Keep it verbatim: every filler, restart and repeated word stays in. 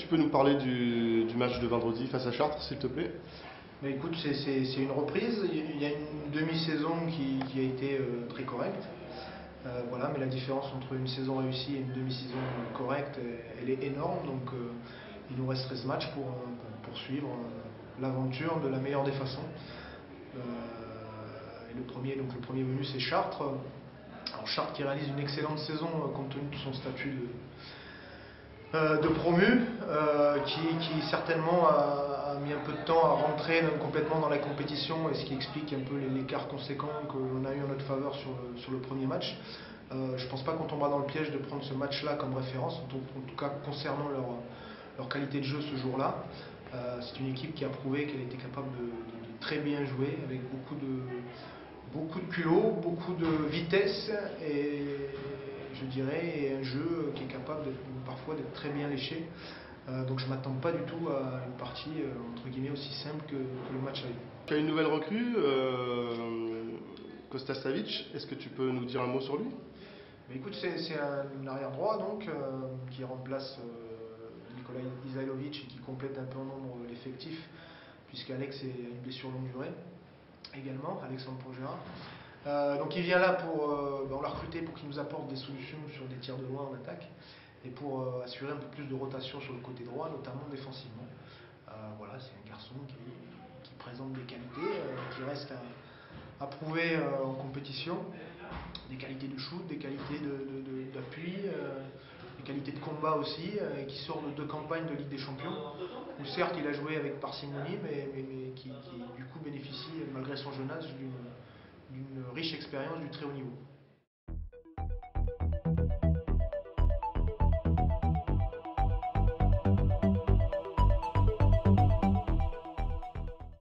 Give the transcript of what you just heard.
tu peux nous parler du, du match de vendredi face à Chartres, s'il te plaît? Mais écoute, c'est c'est- c'est une reprise. Il y a une demi-saison qui, qui a été euh, très correcte. Euh, voilà, mais la différence entre une saison réussie et une demi-saison correcte, euh, elle est énorme. Donc, euh, il nous resterait ce match pour, euh, pour poursuivre euh, l'aventure de la meilleure des façons. Euh, et le premier, donc le premier venu, c'est Chartres. Alors Chartres qui réalise une excellente saison euh, compte tenu de son statut de, euh, de promu, euh, qui, qui certainement a, a mis un peu de temps à rentrer dans- complètement dans la compétition, et ce qui explique un peu l'écart conséquent que l'on a eu en notre faveur sur le, sur le premier match. Euh, je ne pense pas qu'on tombera dans le piège de prendre ce match-là comme référence, en tout, en tout cas concernant leur, leur qualité de jeu ce jour-là. Euh, c'est une équipe qui a prouvé qu'elle était capable de, de- de très bien jouer, avec beaucoup de, beaucoup de culot, beaucoup de vitesse, et je dirais et un jeu qui est capable d'être- parfois d'être très bien léché. Euh, donc je ne m'attends pas du tout à une partie euh, entre guillemets aussi simple que, que le match a eu. Tu as une nouvelle recrue, euh, Kostas Savic. Est-ce que tu peux nous dire un mot sur lui? Mais écoute, c'est c'est un arrière droit donc euh, qui remplace euh, Nikola Izailovic et qui complète un peu en nombre l'effectif, puisqu'Alex est une blessure longue durée également, Alexandre Pogera. Euh, donc il vient là pour, euh, ben, on l'a recruté pour qu'il nous apporte des solutions sur des tirs de loin en attaque et pour euh, assurer un peu plus de rotation sur le côté droit, notamment défensivement. Euh, voilà, c'est un garçon qui, qui présente des qualités, euh, qui reste à, à prouver euh, en compétition, des qualités de shoot, des qualités d'appui, de, de, de, euh, des qualités de combat aussi, euh, et qui sort de deux campagnes de Ligue des Champions, où certes il a joué avec parcimonie, mais, mais, mais qui, qui du coup bénéficie, malgré son jeune âge, d'une d'une riche expérience du très haut niveau.